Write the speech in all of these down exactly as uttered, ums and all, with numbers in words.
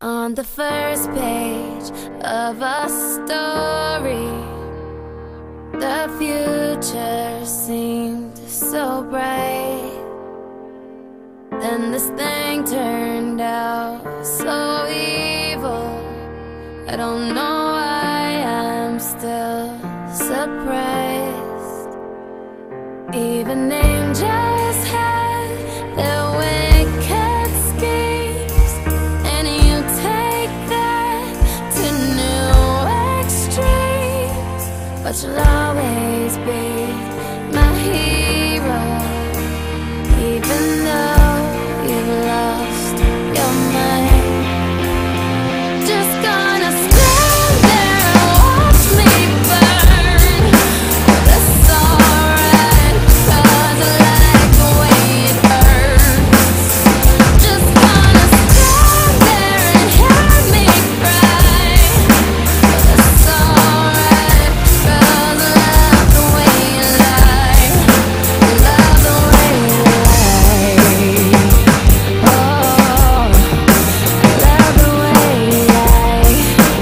On the first page of a story, the future seemed so bright. Then this thing turned out so evil. I don't know why I'm still surprised. Even angels had their wicked schemes, and you take that to new extremes. But you'll always be my hero, even though you've lost your mind. Just gonna stand there and watch me burn. That's alright, 'cause I like the way it hurts. Just gonna stand there and hear me cry. That's alright, 'cause I love the way you lie. Love the way you lie. Oh, love the way you lie.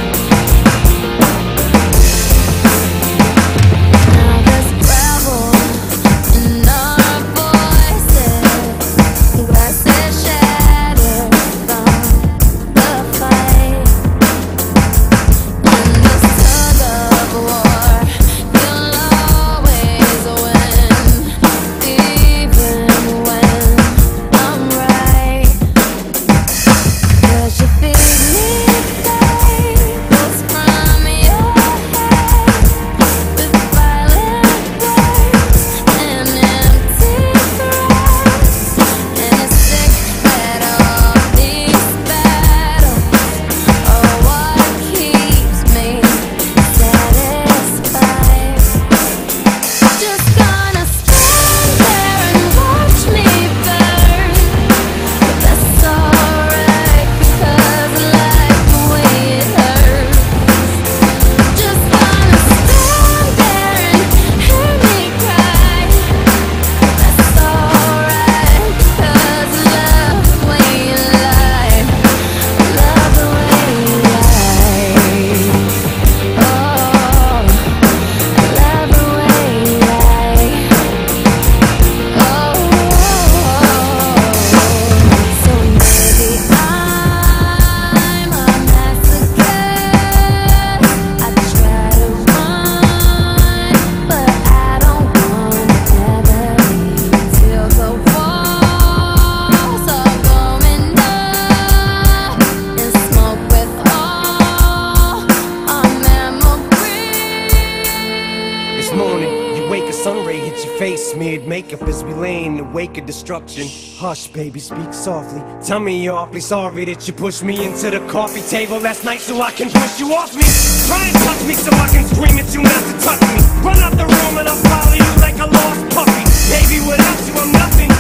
Now there's gravel in our voices, glasses shattered from the fight. In this tug of war, you'll always win, even when I'm right. 'Cause you feed me fables from your head, with violent words and empty threats. And it's sick that all these battles are what keeps me satisfied. Just gonna stand there and watch me burn. But that's alright, 'cause I like the way it hurts. Just gonna stand there and hear me cry. That's alright, 'cause I love the way you lie. Love the way you lie. Oh, love the way you lie. Oh, so maybe I'm a masochist. I try to run, but I don't wanna ever leave till the walls are going up and smoke with all our memories. It's morning, you wake, a sun ray hits your face, smeared makeup as we lay in the wake of destruction. Hush, baby, speak softly. Tell me you're awfully sorry that you pushed me into the coffee table last night so I can push you off me. Try and touch me so I can scream at you not to touch me. Run out the room and I'll follow you like a lost puppy. Baby, without you I'm nothing.